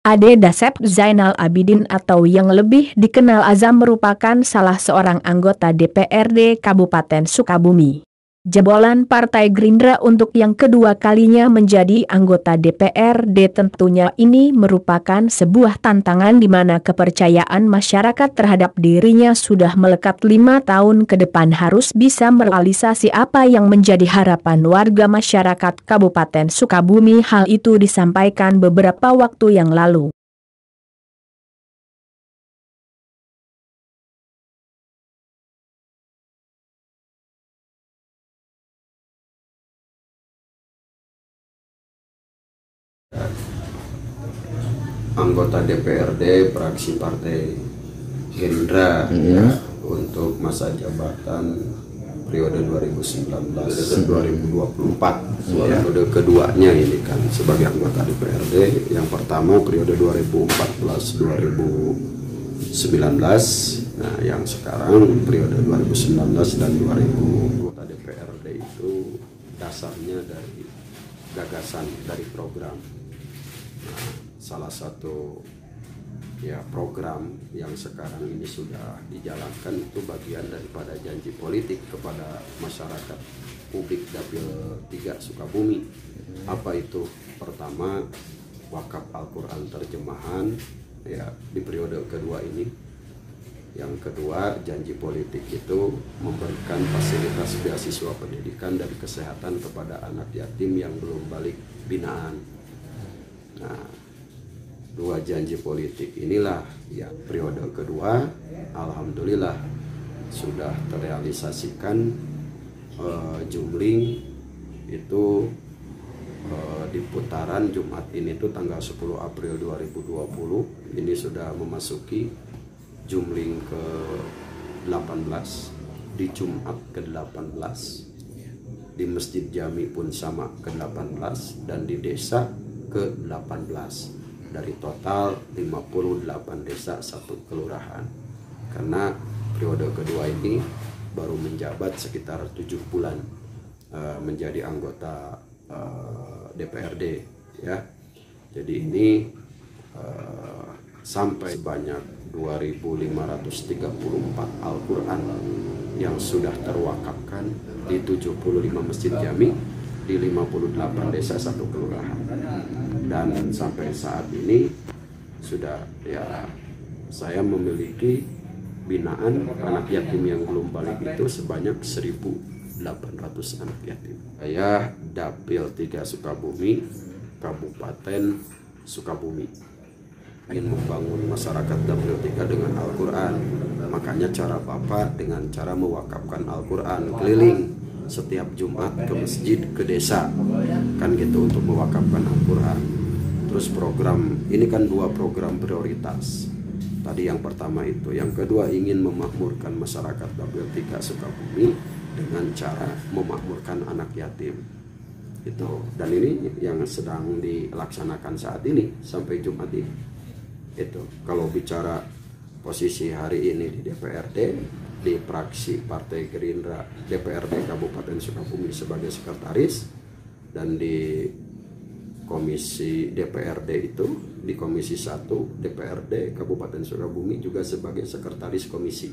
Ade Dasep Zainal Abidin atau yang lebih dikenal Azam merupakan salah seorang anggota DPRD Kabupaten Sukabumi. Jebolan Partai Gerindra untuk yang kedua kalinya menjadi anggota DPRD tentunya ini merupakan sebuah tantangan di mana kepercayaan masyarakat terhadap dirinya sudah melekat 5 tahun ke depan harus bisa merealisasi apa yang menjadi harapan warga masyarakat Kabupaten Sukabumi. Hal itu disampaikan beberapa waktu yang lalu. Anggota DPRD fraksi Partai Gerindra ya, untuk masa jabatan periode 2019-2024 periode keduanya ini kan sebagai anggota DPRD. Yang pertama periode 2014-2019, nah yang sekarang periode 2019 dan 2020. Anggota DPRD itu dasarnya dari gagasan dari program. Nah, salah satu ya program yang sekarang ini sudah dijalankan itu bagian daripada janji politik kepada masyarakat publik Dapil 3 Sukabumi. Apa itu? Pertama, wakaf Al-Quran terjemahan ya di periode kedua ini. Yang kedua, janji politik itu memberikan fasilitas beasiswa pendidikan dan kesehatan kepada anak yatim yang belum balik binaan. Nah, dua janji politik inilah ya periode kedua alhamdulillah sudah terrealisasikan. Jumling itu di putaran Jumat ini tuh tanggal 10 April 2020 ini sudah memasuki jumling ke 18, di Jumat ke 18, di Masjid Jami pun sama ke 18, dan di desa ke 18. Dari total 58 desa satu kelurahan. Karena periode kedua ini baru menjabat sekitar 7 bulan menjadi anggota DPRD ya. Jadi ini sampai banyak 2.534 Al-Quran yang sudah terwakafkan di 75 masjid jami di 58 desa satu kelurahan. Dan sampai saat ini sudah ya saya memiliki binaan anak yatim yang belum balik itu sebanyak 1.800 anak yatim. Saya Dapil 3 Sukabumi, Kabupaten Sukabumi, ingin membangun masyarakat Dapil 3 dengan Al-Quran. Makanya cara Bapak dengan cara mewakafkan Al-Quran keliling setiap Jumat ke masjid, ke desa, kan gitu, untuk mewakafkan Al-Quran. Terus program ini kan dua program prioritas. Tadi yang pertama itu, yang kedua ingin memakmurkan masyarakat Dapil 3 Sukabumi dengan cara memakmurkan anak yatim. Itu, dan ini yang sedang dilaksanakan saat ini sampai Jumat ini. Itu kalau bicara posisi hari ini di DPRD, di fraksi Partai Gerindra DPRD Kabupaten Sukabumi sebagai sekretaris, dan di komisi DPRD itu di komisi 1 DPRD Kabupaten Sukabumi juga sebagai sekretaris komisi.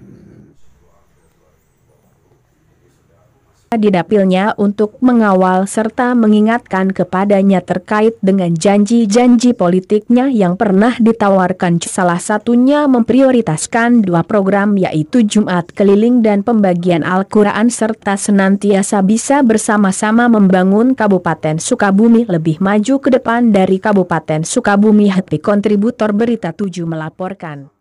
Di dapilnya untuk mengawal serta mengingatkan kepadanya terkait dengan janji-janji politiknya yang pernah ditawarkan, salah satunya memprioritaskan dua program yaitu Jumat keliling dan pembagian Al-Quran serta senantiasa bisa bersama-sama membangun Kabupaten Sukabumi lebih maju ke depan. Dari Kabupaten Sukabumi, Happy Kontributor Berita 7 melaporkan.